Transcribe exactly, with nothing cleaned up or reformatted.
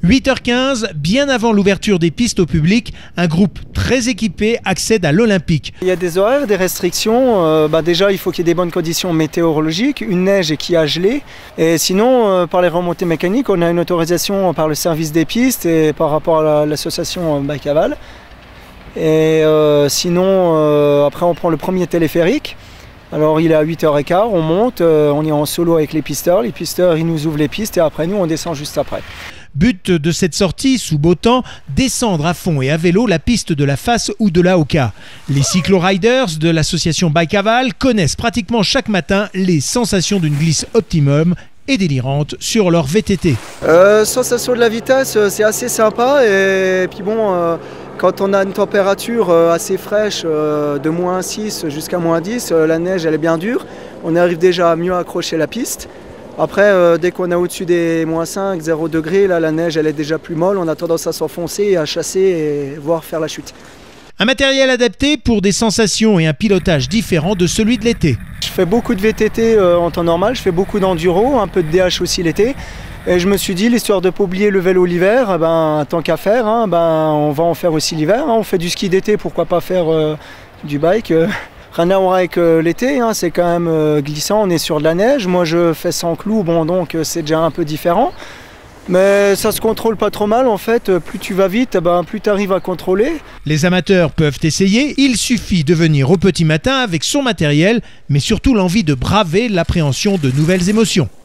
huit heures quinze, bien avant l'ouverture des pistes au public, un groupe très équipé accède à l'Olympique. Il y a des horaires, des restrictions. Euh, bah déjà, il faut qu'il y ait des bonnes conditions météorologiques, une neige qui a gelé. Et sinon, euh, par les remontées mécaniques, on a une autorisation par le service des pistes et par rapport à l'association Bike Aval. Et euh, sinon, euh, après, on prend le premier téléphérique. Alors, il est à huit heures quinze, on monte, euh, on est en solo avec les pisteurs. Les pisteurs, ils nous ouvrent les pistes et après, nous, on descend juste après. But de cette sortie, sous beau temps, descendre à fond et à vélo la piste de la Face ou de la Oka. Les cyclo-riders de l'association Bike Aval connaissent pratiquement chaque matin les sensations d'une glisse optimum et délirante sur leur V T T. Euh, sensation de la vitesse, c'est assez sympa et puis bon, euh, quand on a une température assez fraîche euh, de moins six jusqu'à moins dix, euh, la neige elle est bien dure, on arrive déjà à mieux accrocher la piste. Après, euh, dès qu'on est au-dessus des moins cinq, zéro degré, là, la neige elle est déjà plus molle, on a tendance à s'enfoncer et à chasser et voire faire la chute. Un matériel adapté pour des sensations et un pilotage différent de celui de l'été. Je fais beaucoup de V T T euh, en temps normal, je fais beaucoup d'enduro, un peu de D H aussi l'été. Et je me suis dit, l'histoire de ne pas oublier le vélo l'hiver, ben, tant qu'à faire, hein, ben, on va en faire aussi l'hiver. Hein. On fait du ski d'été, pourquoi pas faire euh, du bike euh. Rien à voir avec euh, l'été, hein, c'est quand même euh, glissant, on est sur de la neige. Moi je fais sans clous, bon donc euh, c'est déjà un peu différent. Mais ça se contrôle pas trop mal en fait, plus tu vas vite, ben, plus tu arrives à contrôler. Les amateurs peuvent essayer, il suffit de venir au petit matin avec son matériel, mais surtout l'envie de braver l'appréhension de nouvelles émotions.